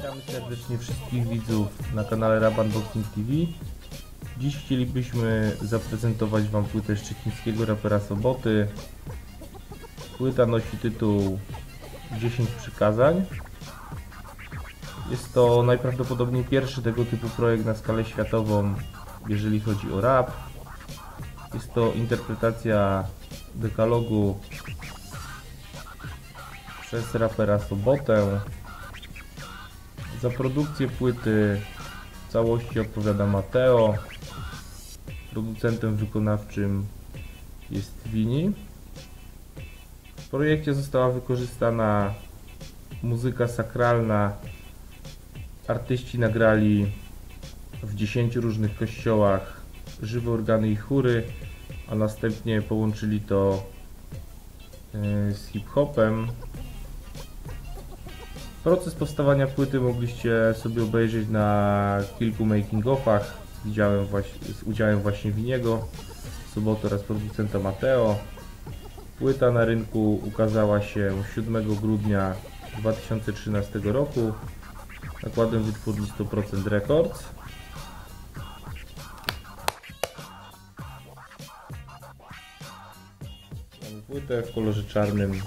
Witamy serdecznie wszystkich widzów na kanale Rap Unboxing TV. Dziś chcielibyśmy zaprezentować Wam płytę szczecińskiego rapera Soboty. Płyta nosi tytuł 10 przykazań. Jest to najprawdopodobniej pierwszy tego typu projekt na skalę światową, jeżeli chodzi o rap. Jest to interpretacja dekalogu przez rapera Sobotę. Za produkcję płyty w całości odpowiada Mateo. Producentem wykonawczym jest Vini. W projekcie została wykorzystana muzyka sakralna. Artyści nagrali w 10 różnych kościołach żywe organy i chóry, a następnie połączyli to z hip-hopem. Proces powstawania płyty mogliście sobie obejrzeć na kilku making-offach z udziałem właśnie Viniego, Soboty oraz producenta Mateo. Płyta na rynku ukazała się 7 grudnia 2013 roku nakładem wytwórni 100% Records. Mamy płytę w kolorze czarnym.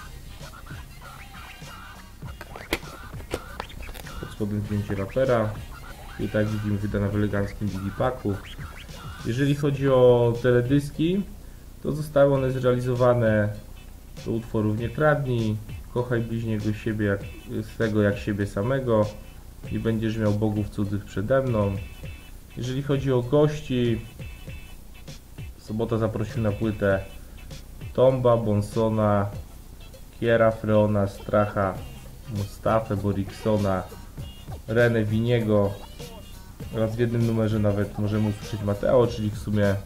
Pod spodem zdjęcie rapera. I tak widzimy, wydana w eleganckim digipacku. Jeżeli chodzi o teledyski, to zostały one zrealizowane do utworów Nie kradnij, Kochaj bliźniego swego jak siebie samego, Nie będziesz miał bogów cudzych przede mną. Jeżeli chodzi o gości, Sobota zaprosił na płytę Tomba, Bonsona, Kiera, Freona, Stracha, Mustafę, Boriksona, Renę, Viniego oraz w jednym numerze nawet możemy usłyszeć Mateo, czyli w sumie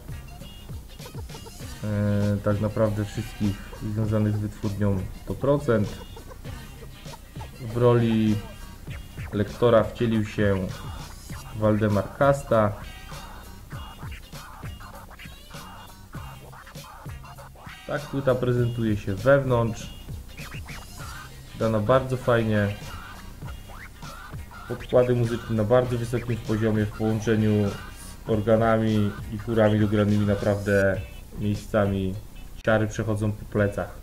tak naprawdę wszystkich związanych z wytwórnią 100%. W roli lektora wcielił się Waldemar Kasta. Tak płyta prezentuje się wewnątrz. Dana bardzo fajnie. Podkłady muzyczne na bardzo wysokim poziomie w połączeniu z organami i chórami dogranymi naprawdę miejscami. Ciary przechodzą po plecach.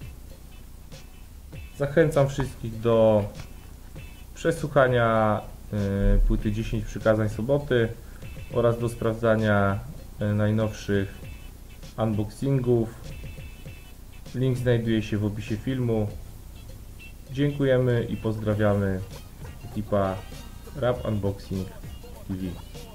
Zachęcam wszystkich do przesłuchania płyty 10 przykazań Soboty oraz do sprawdzania najnowszych unboxingów. Link znajduje się w opisie filmu. Dziękujemy i pozdrawiamy, ekipa Rap Unboxing TV.